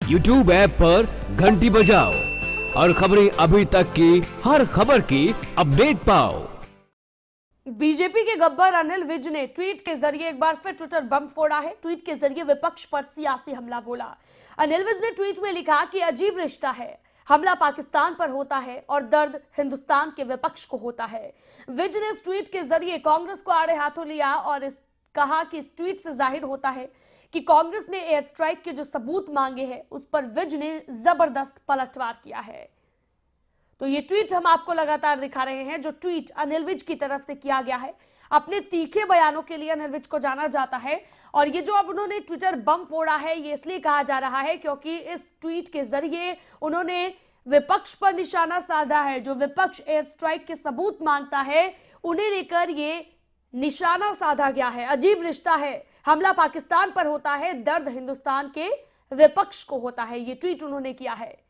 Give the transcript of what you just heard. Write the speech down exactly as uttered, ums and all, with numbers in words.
YouTube app पर घंटी बजाओ और खबरें अभी तक की हर खबर की अपडेट पाओ। बीजेपी के गब्बर अनिल विज ने ट्वीट के जरिए एक बार फिर ट्विटर बम फोड़ा है। ट्वीट के जरिए विपक्ष पर सियासी हमला बोला। अनिल विज ने ट्वीट में लिखा कि अजीब रिश्ता है, हमला पाकिस्तान पर होता है और दर्द हिंदुस्तान के विपक्ष को होता है। विज ने इस ट्वीट के जरिए कांग्रेस को आड़े हाथों लिया और इस कहा कि इस ट्वीट से जाहिर होता है कि कांग्रेस ने एयर स्ट्राइक के जो सबूत मांगे हैं उस पर विज ने जबरदस्त पलटवार किया है। तो ये ट्वीट हम आपको लगातार दिखा रहे हैं जो ट्वीट अनिल विज की तरफ से किया गया है। अपने तीखे बयानों के लिए अनिल विज को जाना जाता है और ये जो अब उन्होंने ट्विटर बम फोड़ा है ये इसलिए कहा जा रहा है क्योंकि इस ट्वीट के जरिए उन्होंने विपक्ष पर निशाना साधा है। जो विपक्ष एयर स्ट्राइक के सबूत मांगता है उन्हें लेकर ये निशाना साधा गया है। अजीब रिश्ता है, हमला पाकिस्तान पर होता है, दर्द हिंदुस्तान के विपक्ष को होता है। ये ट्वीट उन्होंने किया है।